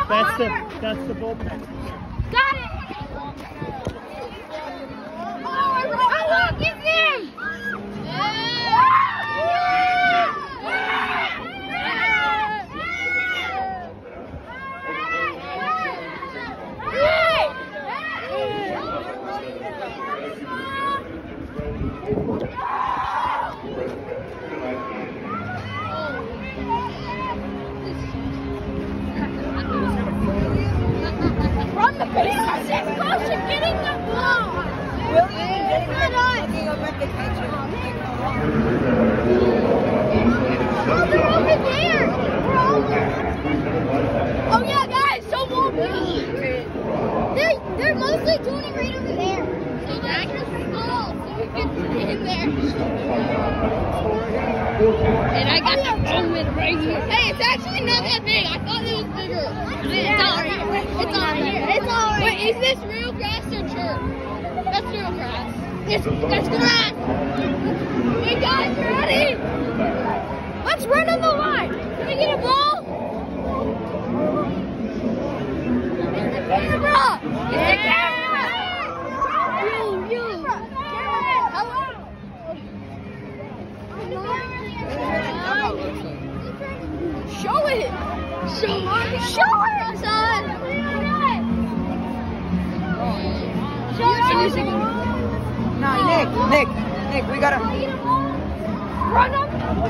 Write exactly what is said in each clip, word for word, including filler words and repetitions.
That's the that's the bullpen. Got it! Oh, look, it's him! Run the base! It's close to getting the ball! Really? It's not us! Oh, they're over there! We're over! Oh yeah, guys, so won't be! They're, they're mostly doing it right over there. So let's just fall so we can get in there. And I got the helmet right here. Hey, it's actually not that big. I thought it was bigger. It's all right. It's all right. It's all right. Wait, is this real grass or turf? That's real grass. It's, that's grass. Hey guys, you ready? Let's run on the line. Can we get a ball? It's the camera. It's the camera. You, you. Hello. Show it! Show it! Show it, son! Show it! No, Nick, Nick, Nick, we gotta run up!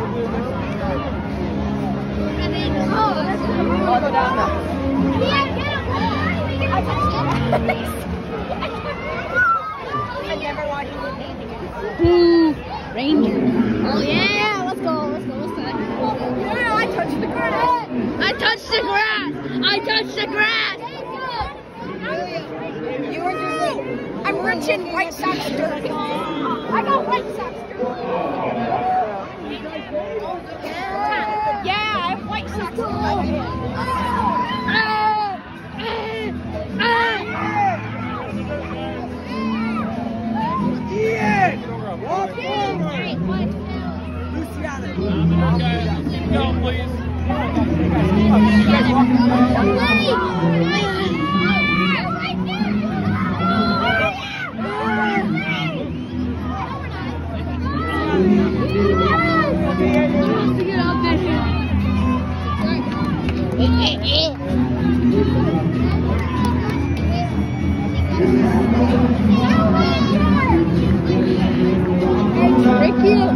And then, oh, that's I'll go down now. Yeah, get him! I never watched you. Ooh, Ranger. Oh yeah, let's go, let's go, let's go. Yeah, I touched the grass. I touched the grass. I touched the grass. You were just like, I'm rich in White Sox dirt. I got White Sox dirt. Yeah, I have White Sox dirt. Keep going, please. Thank you.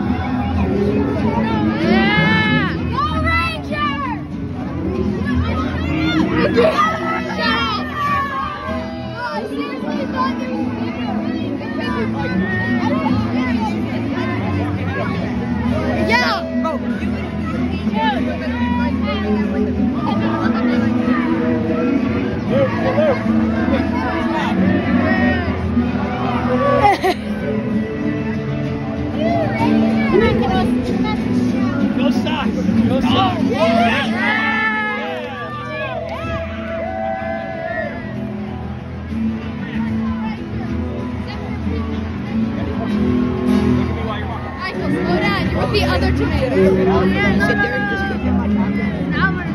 Go Sox! Go Sox! Michael, slow down. You're with the other tomato. Oh, yeah, sit there and just pick my chocolate. Now we're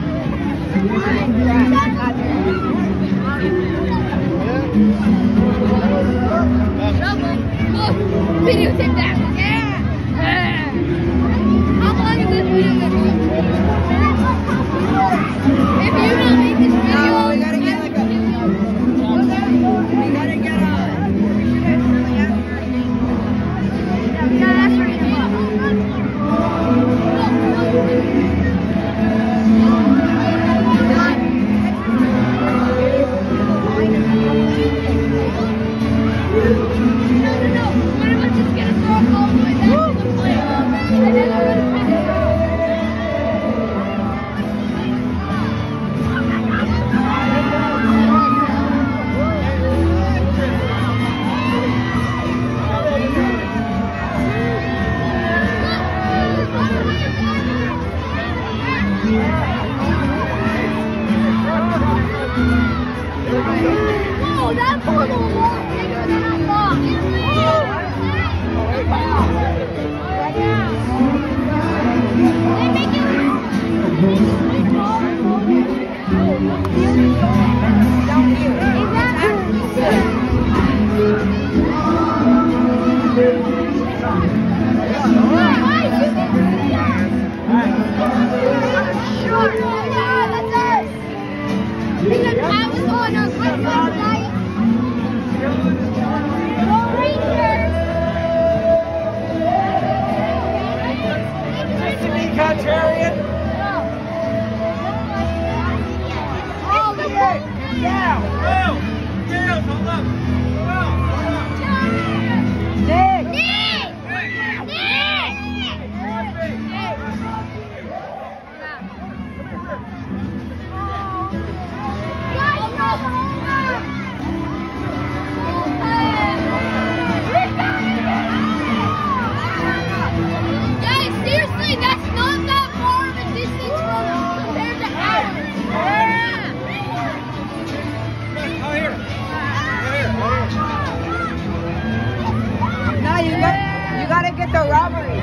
trouble. Look, videotape that. Yeah. How long is this video? If you don't make this video, No, we gotta get like a. We gotta get a. yeah, that's right. Whoa, that's a little long. Bigger than I thought. They make it. Oh, no, I'm not right. Go Rangers! Contrarian. Oh, the Down. Down. Down. Hold up. Nick! Nick! Nick! Guys, seriously, that's not that far of a distance from compared to ours. Oh, here. Here. Now you got you gotta get the robbery.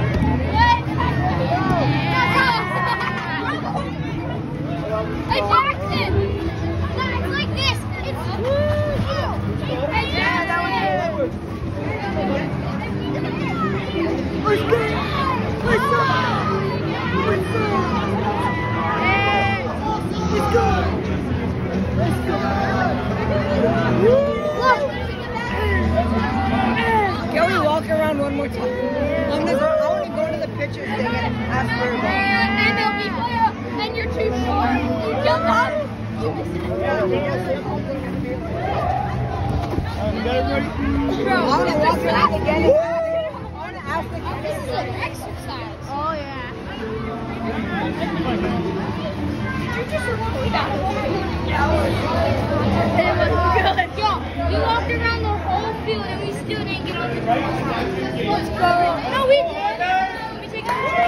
Hey, Jackson! No, it's like this. It's Hey, Jackson! Let's go! Let's go! Let's go! Let's go! Let's go! Can we walk around one more time? I'm gonna go, I want to go to the picture thing and ask for a ball. And there'll be and you're too short. You jump off. I want to walk around again and ask, I want to ask the This is an exercise. Oh, yeah. You just removed that. It was good. Yo, we walked around the whole field and we still didn't get on the field. Let's go. No, we did. We take a